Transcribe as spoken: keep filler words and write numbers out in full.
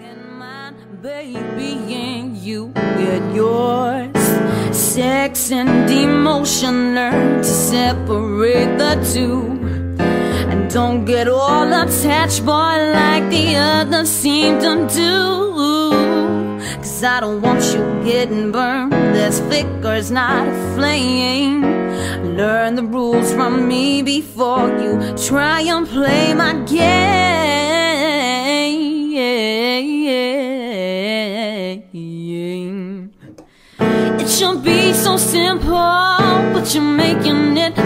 and mine, baby, and you get yours. Sex and emotion, learn to separate the two. And don't get all attached, boy, like the others seem to do. Cause I don't want you getting burned. This flicker's not a flame. Learn the rules from me before you try and play my game. It should be so simple, but you're making it